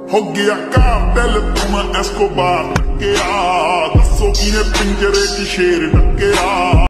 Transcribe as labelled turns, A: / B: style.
A: हो गया का दिल तुम एस्कोबार टकया, दसो किने पिंजरे च शेर टकया।